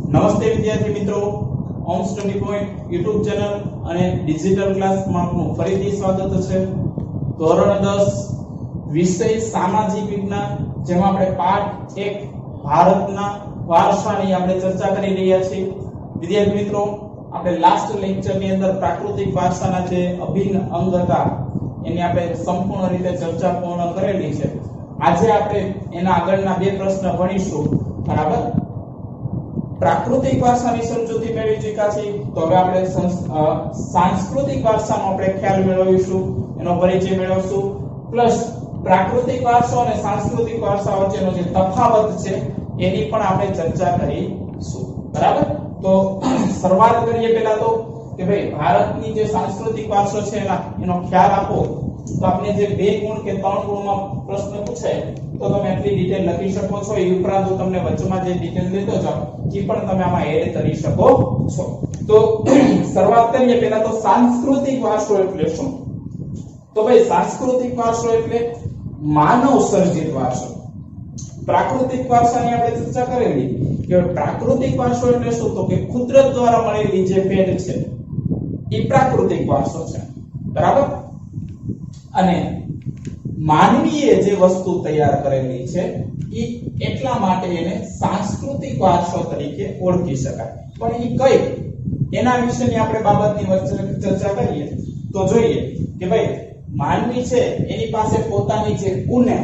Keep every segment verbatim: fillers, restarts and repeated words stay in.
નમસ્તે વિદ્યાર્થી મિત્રો, Om study point YouTube channel અને ડિજિટલ ક્લાસમાં આપનું ફરીથી સ્વાગત છે। ધોરણ દસ વિષય સામાજિક વિજ્ઞાન, જેમાં આપણે પાઠ એક ભારતના વારસાની આપણે ચર્ચા કરી રહ્યા છીએ। વિદ્યાર્થી મિત્રો, આપણે લાસ્ટ લેક્ચરની અંદર પ્રાકૃતિક વારસાના જે અભિન્ન અંગ હતા એની આપણે સંપૂર્ણ રીતે ચર્ચા પૂર્ણ કરેલી છે। આજે આપણે એના આગળના બે પ્રશ્ન ભણીશું, બરાબર। પ્રાકૃતિક વારસાની સમજૂતી મેળવી ચૂક્યા છીએ, તો હવે આપણે સાંસ્કૃતિક વારસાનો આપણે ખ્યાલ મેળવીશું, એનો પરિચય મેળવશું, પ્લસ પ્રાકૃતિક વારસો અને સાંસ્કૃતિક વારસા વચ્ચેનો જે તફાવત છે એની પણ આપણે ચર્ચા કરીશું, બરાબર। તો શરૂઆત કરીએ પહેલા તો કે ભાઈ ભારતની જે સાંસ્કૃતિક વારસો છે એના એનો ખ્યાલ આપો, તો આપણે જે બે ગુણ કે ત્રણ ગુણમાં પ્રશ્ન પૂછાય તો તમે એટલી ડિટેલ લખી શકો છો। એ ઉપરાંત હું તમને વચમાં જે ડિટેલ દેતો જાઉં એ પણ તમે આમાં એડ કરી શકો છો। તો શરૂઆત કરીએ પહેલા તો સાંસ્કૃતિક વારસો એટલે શું? તો ભાઈ સાંસ્કૃતિક વારસો એટલે માનવ સર્જિત વારસો। પ્રાકૃતિક વારસાની આપણે ચર્ચા કરેલી કે પ્રાકૃતિક વારસો એટલે શું, તો કે કુદરત દ્વારા મળેલી જે ભેટ છે એ પ્રાકૃતિક વારસો છે, બરાબર। અને માનવીએ જે વસ્તુ તૈયાર કરેલી છે એ એટલા માટે એને સાંસ્કૃતિક વારસો તરીકે ઓળખી શકાય। પણ એ કઈ, એના વિશેની આપણે બાબતની વચ્ચે ચર્ચા કરીએ તો જોઈએ કે ભાઈ માનવી છે એની પાસે પોતાની જે ગુણ,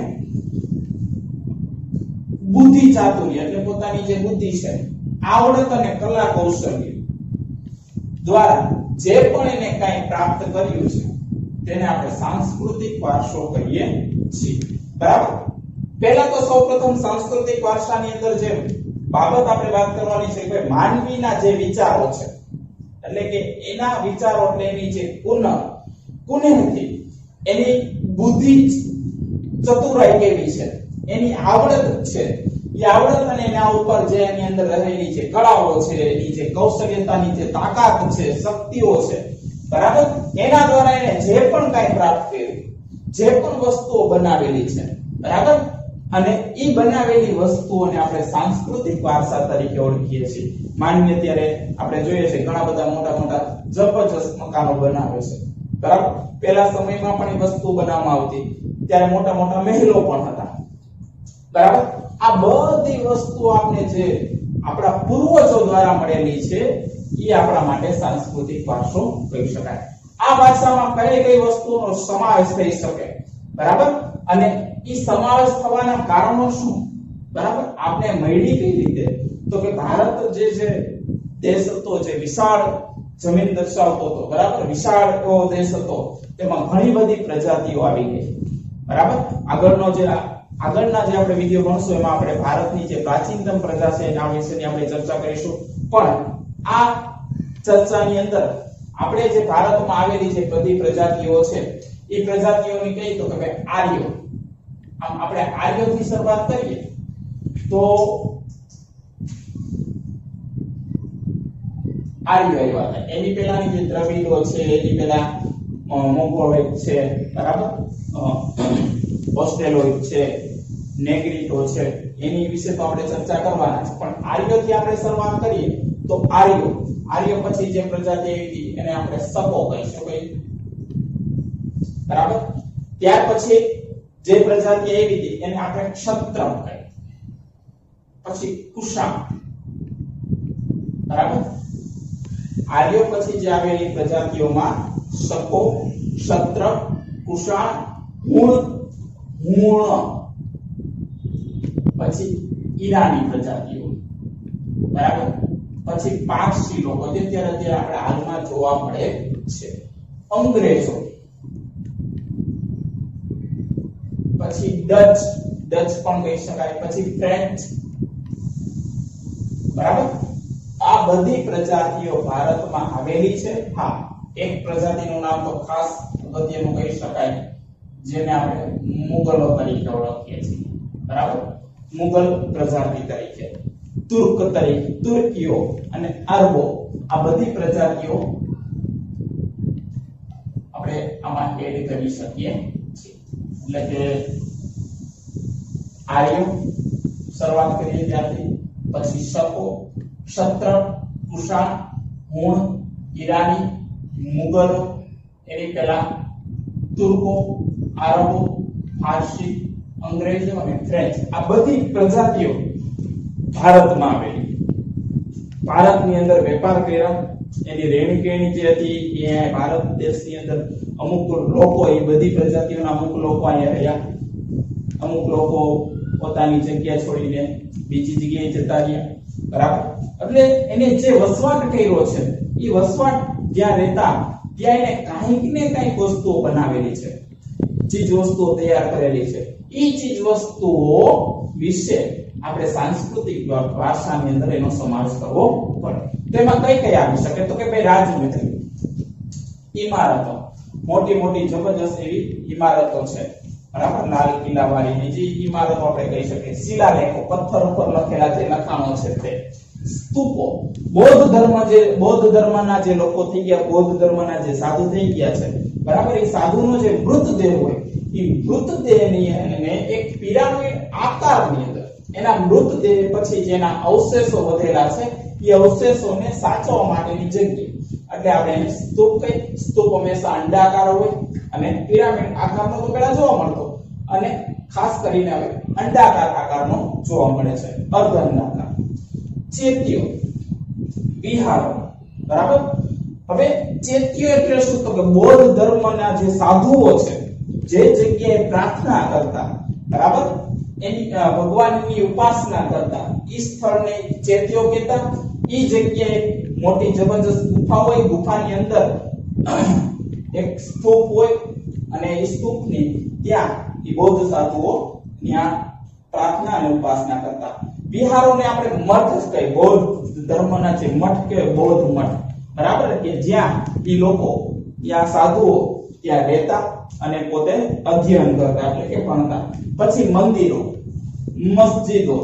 બુદ્ધિ ચાતુર્ય એટલે પોતાની જે બુદ્ધિ છે, આવડત અને કલા કૌશલ્ય દ્વારા જે પણ એને કઈ પ્રાપ્ત કર્યું છે તેને આપણે સાંસ્કૃતિક વારસો કહીએ છીએ, બરાબર। પહેલા તો સૌપ્રથમ સાંસ્કૃતિક વારસાની અંદર જે બાબત આપણે વાત કરવાની છે કે માનવીના જે વિચારો છે, એટલે કે એના વિચારો એટલે એની જે ગુણ, ગુણથી એની બુદ્ધિ ચતુરાઈ કેવી છે, એની આવડત છે, એ આવડત અને એના ઉપર જે એની અંદર રહેલી જે કળાઓ છે, એની જે કૌશલ્યતાની જે તાકાત છે, શક્તિઓ છે, બરાબર, એના દ્વારા એને જે પણ કઈ પ્રાપ્ત કર્યું, જે પણ વસ્તુઓ બનાવેલી છે, બરાબર, અને ઈ બનાવેલી વસ્તુઓને આપણે સાંસ્કૃતિક વારસા તરીકે ઓળખીએ છીએ। માનવીય અત્યારે આપણે જોઈએ છે ઘણા બધા મોટા મોટા જબરજસ્ત મકાનો બનાવે છે, બરાબર। પહેલા સમયમાં પણ એ વસ્તુ બનાવવામાં આવતી, ત્યારે મોટા મોટા મહેલો પણ હતા, બરાબર। આ બધી વસ્તુઓ આપણે જે આપણા પૂર્વજો દ્વારા મળેલી છે એ આપણા માટે સાંસ્કૃતિક વારસો કહી શકાય। આ વારસામાં કઈ કઈ વસ્તુઓનો સમાવેશ થઈ શકે, બરાબર, અને ઈ સમાવેશ થવાના કારણો શું, બરાબર, આપણે મળી કઈ રીતે, તો કે ભારત જે છે દેશ હતો જે વિશાળ જમીન દર્શાવતો હતો, બરાબર, વિશાળ એવો દેશ હતો, તેમાં ઘણી બધી પ્રજાતિઓ આવી ગઈ, બરાબર। આગળનો જે આગળના જે આપણે વિડિયો ભણશું એમાં આપણે ભારતની જે પ્રાચીનતમ પ્રજા છે એના વિશેની આપણે ચર્ચા કરીશું। પણ આ ચર્ચાની અંદર આપણે જે ભારતમાં આવેલી જે બધી પ્રજાતિઓ છે એ પ્રજાતિઓની કઈ તો કે ભાઈ આર્યો, આમ આપણે આર્યોથી શરૂઆત કરીએ તો આર્યો આવ્યા હતા। એની પહેલાની જે દ્રવિડો છે, એની પહેલા મોંગોલોઇડ છે, બરાબર, ઓસ્ટ્રેલોઇડ છે, નેગ્રીટો છે, એની વિશે તો આપણે ચર્ચા કરવાના છે। પણ આર્યોથી આપણે શરૂઆત કરીએ તો આર્યો આર્યો પછી જે પ્રજાતિ આવી હતી એને આપણે સકો કહીશું, ભાઈ, બરાબર। ત્યાર પછી જે પ્રજાતિ આવી હતી એને આપણે ક્ષત્રપ કહીએ, પછી કુષાણ, બરાબર। આર્યો પછી જે આવેલી પ્રજાતિઓમાં સકો, ક્ષત્રપ, કુષાણ, મૂળ, મૂણ, પછી ઈરાની પ્રજાતિઓ, બરાબર, પછી પારસી લોકો જે અત્યારે અત્યારે આપણે હાલમાં જોવા મળે છે, અંગ્રેજો, પછી ડચ ડચ પણ કહી શકાય, પછી ફ્રેન્ચ, બરાબર। આ બધી પ્રજાતિઓ ભારતમાં આવેલી છે। હા, એક પ્રજાતિનું નામ તો ખાસ અગત્યનું કહી શકાય, જેને આપણે મુગલો તરીકે ઓળખીએ છીએ, બરાબર, મુગલ પ્રજાતિ તરીકે, તુર્ક તરીકે, તુર્કીઓ અને અરબો, આ બધી પ્રજાતિઓ આપણે આમાં એડ કરી શકીએ છીએ। એટલે કે આર્યો શરૂઆત કરીએ ત્યારથી, પછી શકો, ક્ષત્ર, કુષાણ, હુણ, ઈરાની, મુગલો, એની પહેલા તુર્કો, આરબો, ફારસી, અંગ્રેજો અને ફ્રેન્ચ, આ બધી પ્રજાતિઓ ભારતમાં આવેલી. ભારતની અંદર વેપાર કર્યા, એની રહેણી કહેણી જે હતી એ ભારત દેશની અંદર અમુક લોકો, એ બધી પ્રજાતિઓના અમુક લોકો અહીંયા રહ્યા, અમુક લોકો પોતાની જગ્યા છોડીને બીજી જગ્યાએ જતા રહ્યા, બરાબર. એટલે એને જે વસવાટ કર્યો છે, એ વસવાટ જ્યાં રહેતા ત્યાં એને કાંઈક ને કાંઈક વસ્તુઓ બનાવેલી છે, ચીજ વસ્તુઓ તૈયાર કરેલી છે. એ ચીજ વસ્તુઓ વિશે આપણે સાંસ્કૃતિક ભાષાની અંદર એનો સમાવેશ કરવો પડે. તો એમાં કઈ કઈ આવી શકે? તો કે ભાઈ રાજમહેલ, ઇમારતો, મોટી મોટી જબરજસ્ત એવી ઇમારતો છે, બરાબર. લાલ કિલ્લા વાળી બીજી ઇમારતો આપણે કહી શકીએ. શિલાલેખો, પથ્થર ઉપર લખેલા જે લખાણો છે તે. સ્તૂપો, બૌદ્ધ ધર્મ જે બૌદ્ધ ધર્મના જે લોકો થઈ ગયા, બૌદ્ધ ધર્મના જે સાધુ થઈ ગયા છે, બરાબર. એ સાધુનો જે મૃતદેહ હોય, એ મૃતદેહની એને એક પિરામિડ આકારની અંદર એના મૃતદેહ પછી જેના અવશેષો વધેલા છે, એ અવશેષોને સાચવવા માટેની જગ્યા, એટલે આપણે એને સ્તૂપ કહીએ. સ્તૂપ હંમેશા અંડાકાર હોય અને પિરામિડ આકારનો તો પેલા જોવા મળતો, અને ખાસ કરીને હવે અંડાકાર આકારનો જોવા મળે છે, અર્ધ અંડાકાર. ચૈત્યો, વિહારો, બરાબર. હવે ચૈત્યો એટલે શું? તો કે બૌદ્ધ ધર્મના જે સાધુઓ છે, જે જગ્યાએ પ્રાર્થના કરતા, બરાબર, એની ભગવાનની ઉપાસના કરતા, ઈ સ્થળને ચૈત્યો કહેતા. ઈ જગ્યાએ મોટી જબરજસ્ત ગુફા હોય, ગુફાની અંદર એક સ્તૂપ હોય, અને એ સ્તૂપની ત્યાં ઈ બૌદ્ધ સાધુઓ ત્યાં પ્રાર્થના અને ઉપાસના કરતા. વિહારોને આપણે મઠ કહીએ, બૌદ્ધ ધર્મના જે મઠ કહેવાય, બૌદ્ધ મઠ, બરાબર, કે જ્યાં ઈ લોકો, ત્યાં સાધુઓ ત્યાં રહેતા અને પોતે અધ્યયન કરતા, એટલે કે ભણતા. પછી મંદિરો, મસ્જિદો,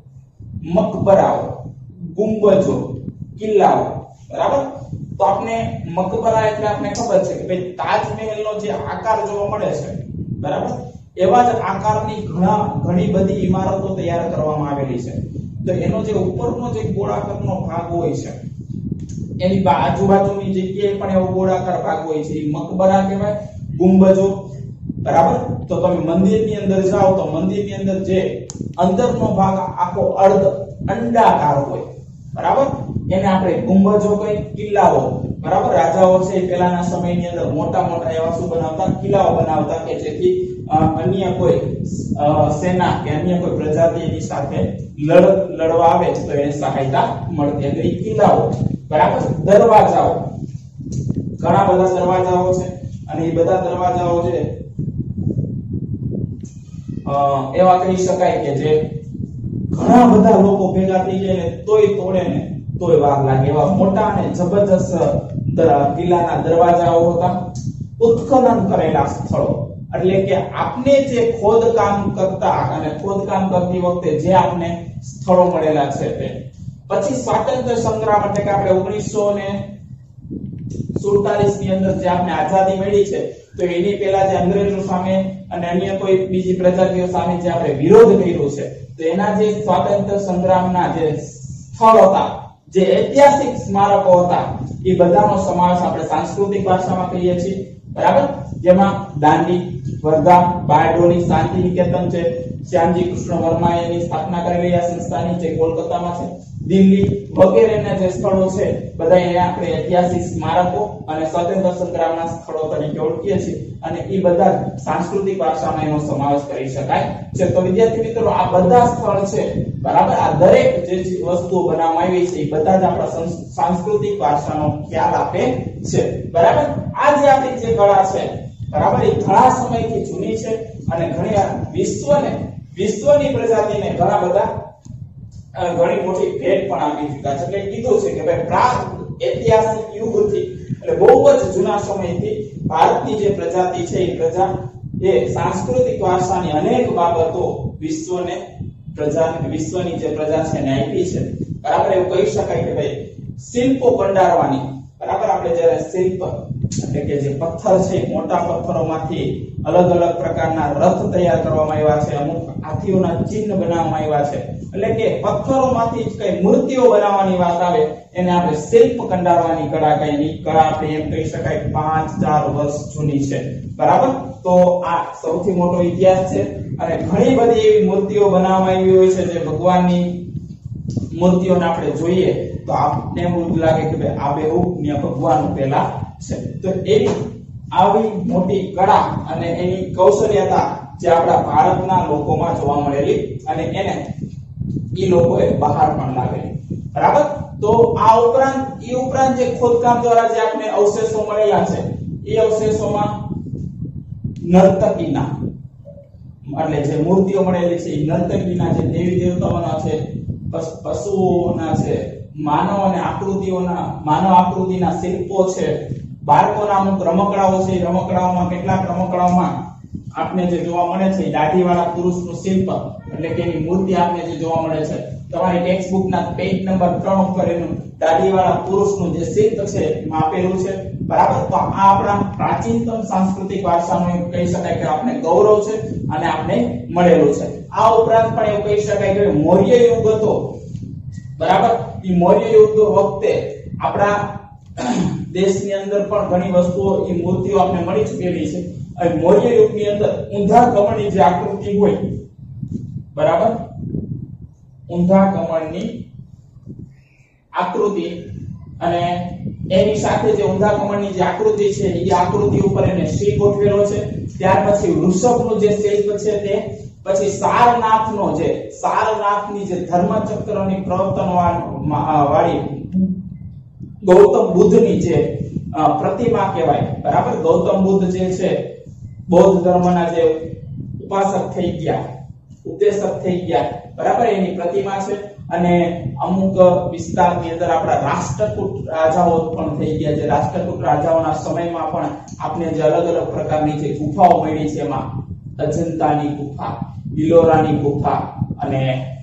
મકબરાઓ, ગુંબજો, કિલ્લાઓ, બરાબર. તો આપણે મકબરા એટલે આપણે ખબર છે કે ભાઈ તાજમહેલનો જે આકાર જોવા મળે છે, બરાબર, એવા જ આકારની ઘણા ઘણી બધી ઇમારતો તૈયાર કરવામાં આવેલી છે. તો એનો જે ઉપરનો જે ગોળાકારનો ભાગ હોય છે, એની આજુબાજુની જગ્યાએ પણ એવો ગોળાકાર ભાગ હોય છે, એ મકબરા કહેવાય. ગુંબજો, બરાબર. તો તમે મંદિરની અંદર જાઓ તો મંદિરની અંદર જે અંદરનો ભાગ આખો અર્ધ અંડાકાર હોય, બરાબર, એને આપણે ગુંબજો કહીએ. કિલ્લાઓ, બરાબર. રાજાઓ છે પહેલાના સમયની અંદર મોટા મોટા એવા શું બનાવતા? કિલ્લાઓ બનાવતા, કે જેથી અન્ય કોઈ સેના કે અન્ય કોઈ પ્રજાતિ એની સાથે લડ લડવા આવે તો એને સહાયતા મળતી. એટલે કિલ્લાઓ, બરાબર. દરવાજાઓ, ઘણા બધા દરવાજાઓ છે, અને એ બધા દરવાજાઓ છે એવા કહી શકાય કે જે ઘણા બધા લોકો ભેગા થઈ જાય ને તોય તોડે ને તોય વાર લાગે, એવા મોટા અને જબરજસ્ત કિલ્લાના દરવાજાઓ હતા. ઉત્ખનન કરેલા સ્થળો, એટલે કે આપને જે ખોદકામ કરતા અને ખોદકામ કરતી વખતે જે આપને સ્થળો મળેલા છે તે. પછી સ્વાતંત્ર્ય સંગ્રામ, એટલે કે આપણે ઓગણીસો ને સુડતાલીસ ની અંદર જે આપણે આઝાદી મળી છે, તો એની પહેલા જે અંગ્રેજો સામે અને અન્ય કોઈ બીજી પ્રજાતિઓ સામે જે આપણે વિરોધ કર્યો છે, તો એના જે સ્વાતંત્ર્ય સંગ્રામના જે સ્થળ હતા, જે ઐતિહાસિક સ્મારકો હતા, એ બધાનો સમાવેશ આપણે સાંસ્કૃતિક ભાષામાં કહીએ છીએ, બરાબર. જેમાં દાંડી, વર્ધા, બારડોલી, શાંતિ નિકેતન છે, શ્યામજી કૃષ્ણ વર્માએ એની સ્થાપના કરેલી આ સંસ્થાની, જે કોલકાતામાં છે, દિલ્હી વગેરેના જે સ્થળો છે, બધા અહીંયા આપણે ઐતિહાસિક સ્મારકો અને સ્વાતંત્ર્ય સંગ્રામના સ્થળો તરીકે ઓળખીએ છીએ, અને એ બધા સાંસ્કૃતિક ભાષામાં એનો સમાવેશ કરી શકાય છે. તો વિદ્યાર્થી મિત્રો, આ બધા સ્થળ છે, બરાબર, આ દરેક જે વસ્તુઓ બનાવવામાં આવી છે, એ બધા જ આપણા સાંસ્કૃતિક ભાષાનો ખ્યાલ આપે છે, બરાબર. આ જે આપણી જે કળા છે, બરાબર, એ ઘણા સમયથી જૂની છે, અને ઘણી વિશ્વને વિશ્વની પ્રજાતિને ઘણા બધા ઘણી મોટી ભેટ પણ આપી ચૂક્યા છે. એટલે કીધું છે કે ભાઈ પ્રાગ ઐતિહાસિક યુગથી, એટલે બહુ જ જૂના સમયથી ભારતની જે પ્રજાતિ છે, એ પ્રજા એ સાંસ્કૃતિક વારસાની અનેક બાબતો વિશ્વને પ્રજા વિશ્વની જે પ્રજા છે એને આપી છે, બરાબર. એવું કહી શકાય કે ભાઈ શિલ્પો કંડારવાની, બરાબર, આપણે જ્યારે શિલ્પ એટલે કે જે પથ્થર છે મોટા પથ્થરોમાંથી અલગ અલગ પ્રકારના રથ તૈયાર કરવામાં આવ્યા છે, અમુક હાથીઓના ચિહ્ન બનાવવામાં આવ્યા છે, એટલે કે પથ્થરોમાંથી જ કઈ મૂર્તિઓ બનાવવાની વાત આવે એને આપણે શિલ્પ કંડારવાની કળા કહીએ. કળા આપણે એમ કહી શકાય પાંચ ચાર વર્ષ જૂની છે, બરાબર. તો આ સૌથી મોટો ઇતિહાસ છે અને ઘણી બધી એવી મૂર્તિઓ બનાવવામાં આવી હોય છે જે ભગવાનની મૂર્તિઓને આપણે જોઈએ તો આપને એવું લાગે કે ભાઈ આ બેઉ ને ભગવાન પેલા છે. તો એવી આવી મોટી કળા અને એની કૌશલ્યતા જે આપણા ભારતના લોકોમાં જોવા મળેલી અને એને ઈ લોકોએ બહાર પણ લાવેલી, બરાબર. તો આ ઉપરાંત ઈ ઉપરાંત જે ખોદકામ દ્વારા જે આપણે અવશેષો મળેલા છે એ અવશેષોમાં નર્તકીના એટલે જે મૂર્તિઓ મળેલી છે એ નર્તકીના જે દેવી દેવતાઓના છે, પશુઓના છે, માનવ અને આકૃતિઓના માનવ આકૃતિના શિલ્પો છે, બાળકોના અમુક રમકડાઓ છે. રમકડાઓમાં કેટલાક રમકડાઓમાં આપને જે જોવા મળે છે દાઢીવાળા પુરુષનું શિલ્પ એટલે કે એની મૂર્તિ આપને જે જોવા મળે છે તમારી ટેક્સ્ટ બુકના પેજ નંબર ત્રણ ઉપર એનું દાઢીવાળા પુરુષનું જે શિલ્પ છે એમાં આપેલું છે, બરાબર. તો આ આપણા પ્રાચીનતમ સાંસ્કૃતિક વારસાનું એવું કહી શકાય કે આપણે ગૌરવ છે અને આપણે મળેલું છે. આ ઉપરાંત પણ એવું કહી શકાય કે મૌર્ય યુગ હતો, બરાબર. એ મૌર્ય યુગ વખતે આપણા દેશની અંદર પણ ઘણી વસ્તુઓ એ મૂર્તિઓ આપણે મળી ચૂકેલી છે. અને મૌર્ય યુગની અંદર ઊંધા કમળની જે આકૃતિ હોય, બરાબર, ઊંધા કમળની આકૃતિ અને એની સાથે જે ઊંધા કમળની જે આકૃતિ છે એ આકૃતિ ઉપર એને શ્રી ગોઠવેલો છે. ત્યાર પછી વૃષભનું જે શિલ્પ છે તે, પછી સારનાથનો જે સારનાથની જે ધર્મચક્રની પ્રવર્તન વાળી ગૌતમ બુદ્ધની જે પ્રતિમા કહેવાય, બરાબર. ગૌતમ બુદ્ધ જે છે બૌદ્ધ ધર્મના જે ઉપાસક થઈ ગયા, ઉપદેશક થઈ ગયા, બરાબર, એની પ્રતિમા છે. અને અમુક વિસ્તારની અંદર આપણા રાષ્ટ્રકૂટ રાજાઓ પણ થઈ ગયા છે. રાષ્ટ્રકૂટ રાજાઓના સમયમાં પણ આપણે જે અલગ અલગ પ્રકારની જે ગુફાઓ મળી છે એમાં અજંતાની ગુફા, ઇલોરાની ગુફા અને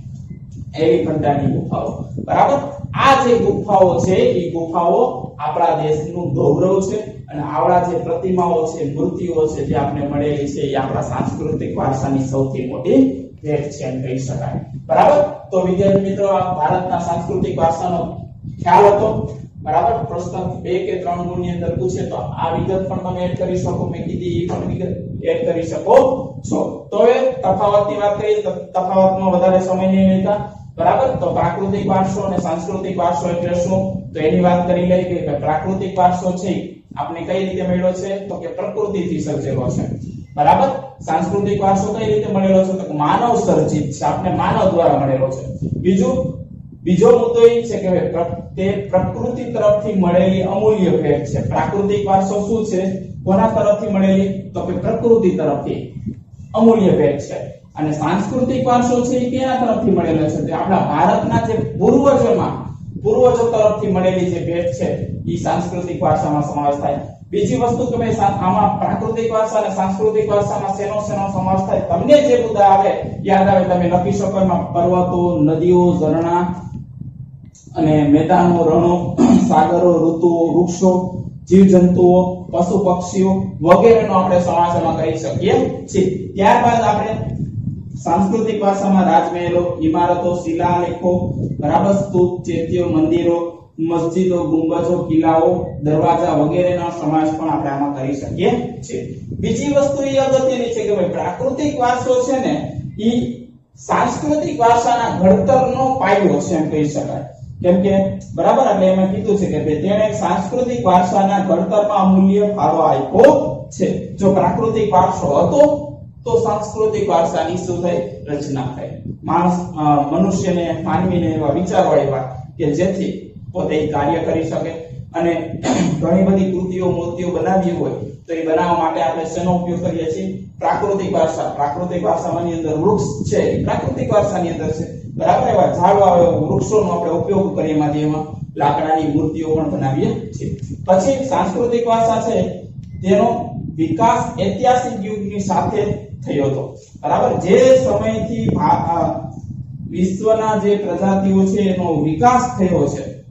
એલિફન્ટાની ગુફાઓ, બરાબર. આ જે ગુફાઓ છે એ ગુફાઓ આપણા દેશનું ગૌરવ છે અને આવડા જે પ્રતિમાઓ છે, મૂર્તિઓ છે જે આપણે મળેલી છે એ આપણા સાંસ્કૃતિક વારસાની સૌથી મોટી ભેટ છે એમ કહી શકાય, બરાબર. તો વિદ્યાર્થી મિત્રો આ ભારતના સાંસ્કૃતિક વારસાનો ખ્યાલ હતો, બરાબર. પ્રશ્ન બે કે ત્રણ ગુણની અંદર પૂછે તો આ વિગત પણ તમે એડ કરી શકો, મેં કીધી એ પણ વિગત એડ કરી શકો છો. તો હવે તફાવતની વાત કરીએ તો તફાવતમાં વધારે સમય નહીં લેતા, બરાબર. તો પ્રાકૃતિક વારસો અને સાંસ્કૃતિક વારસો એટલે શું તો એની વાત કરી લઈએ કે પ્રાકૃતિક વારસો છે આપણે કઈ રીતે મળ્યો છે તો કે પ્રકૃતિથી સર્જેલો છે, બરાબર. સાંસ્કૃતિક વારસો કઈ રીતે મળેલો છે તો માનવ સર્જિત છે, આપણે માનવ દ્વારા મળેલો છે. બીજું બીજો મુદ્દો એ છે કે તે પ્રકૃતિ તરફથી મળેલી અમૂલ્ય ભેટ છે. પ્રાકૃતિક વારસો શું છે, કોના તરફથી મળેલી તો કે પ્રકૃતિ તરફથી અમૂલ્ય ભેટ છે. અને સાંસ્કૃતિક વારસો છે એ કેના તરફથી મળેલો છે તો આપણા ભારતના જે પૂર્વજોમાં પૂર્વજો તરફથી મળેલી જે ભેટ છે એ સાંસ્કૃતિક વારસામાં સમાવેશ થાય. બીજી વસ્તુ કે ભાઈ આમાં પ્રાકૃતિક વારસા અને સાંસ્કૃતિક વારસામાં શેનો શેનો સમાવેશ થાય તમને જે મુદ્દા આવે યાદ આવે તમે લખી શકો. એમાં પર્વતો, નદીઓ, ઝરણા અને મેદાનો, રણો, સાગરો, ઋતુઓ, વૃક્ષો, જીવજંતુઓ, પશુ પક્ષીઓ વગેરેનો આપણે સમાવેશ કરી શકીએ છીએ. ત્યારબાદ આપણે સાંસ્કૃતિક વારસામાં રાજમહેલો, ઇમારતો, શિલાલેખો, બરાબર, સ્તૂપ, ચૈત્યો, મંદિરો, મસ્જિદો, ગુંબજો, કિલ્લાઓ, દરવાજા વગેરેનો સમાવેશ પણ આપણે આમાં કરી શકીએ છીએ. બીજી વસ્તુ એ અગત્યની છે કે ભાઈ પ્રાકૃતિક વારસો છે ને એ સાંસ્કૃતિક વારસાના ઘડતરનો પાયો છે એમ કહી શકાય. કેમ કે બરાબર એટલે એમાં કીધું છે કે ભાઈ તેણે સાંસ્કૃતિક વારસાના ઘડતરમાં અમૂલ્ય ફાળો આપ્યો છે. જો પ્રાકૃતિક વારસો હતો તો સાંસ્કૃતિક વારસાની શું થઈ રચના થઈ. માણસ મનુષ્યને માનવીને એવા વિચારો આવ્યા કે જેથી પોતે કાર્ય કરી શકે અને ઘણી બધી કૃતિઓ મૂર્તિઓ બનાવી હોય તો એ બનાવવા માટે આપણે શેનો ઉપયોગ કરીએ છીએ પ્રાકૃતિક વારસા. પ્રાકૃતિક વારસાની અંદર વૃક્ષ છે એ પ્રાકૃતિક વારસાની અંદર છે, બરાબર. એવા ઝાડવા વૃક્ષોનો આપણે ઉપયોગ કરીએ એમાંથી એમાં લાકડાની મૂર્તિઓ પણ બનાવીએ છીએ. પછી સાંસ્કૃતિક વારસા છે તેનો વિકાસ ઐતિહાસિક યુગની સાથે થયો હતો, બરાબર. જે સમયથી વિશ્વના જે પ્રજાતિઓ છે એનો વિકાસ થયો છે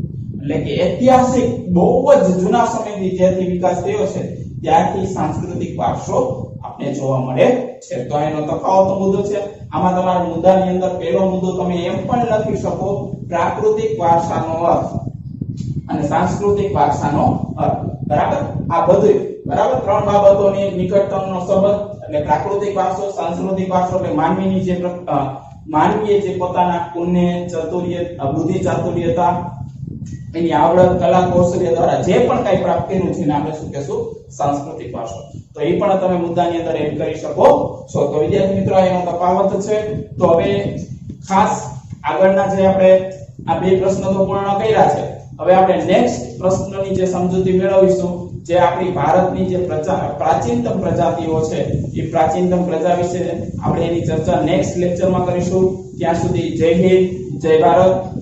એટલે કે ઐતિહાસિક બહુ જ જૂના સમયથી જ્યારથી વિકાસ થયો છે ત્યારથી સાંસ્કૃતિક વારસો આપણે જોવા મળે છે. તો એનો તફાવતનો મુદ્દો છે. આમાં તમારા મુદ્દાની અંદર પહેલો મુદ્દો તમે એમ પણ લખી શકો પ્રાકૃતિક વારસાનો અર્થ અને સાંસ્કૃતિક વારસાનો અર્થ. બરાબર, આ બધું બરાબર ત્રણ બાબતોની નિકટતમનો સંબંધ એટલે પ્રાકૃતિક વારસો, સાંસ્કૃતિક વારસો એટલે માનવીની જે માનવીએ જે પોતાના પુણ્ય, ચાતુર્ય, બુદ્ધિ ચાતુર્યતા, એની આવડત, કલા, કૌશલ્ય દ્વારા જે પણ કઈ પ્રાપ્ત કર્યું છે એને આપણે શું કહેશું? સાંસ્કૃતિક વારસો. તો એ પણ તમે મુદ્દાની અંદર એડ કરી શકો છો. તો વિદ્યાર્થી મિત્રો એનો તફાવત છે. તો હવે ખાસ આગળના જે આપણે આ બે પ્રશ્નો તો પૂર્ણ કર્યા છે. હવે આપણે નેક્સ્ટ પ્રશ્નની જે સમજૂતી મેળવીશું, જે આપણી ભારતની જે પ્રાચીનતમ પ્રજાતિઓ છે એ પ્રાચીનતમ પ્રજા વિશે આપણે એની ચર્ચા નેક્સ્ટ લેક્ચરમાં કરીશું. ત્યાં સુધી જય હિન્દ, જય ભારત.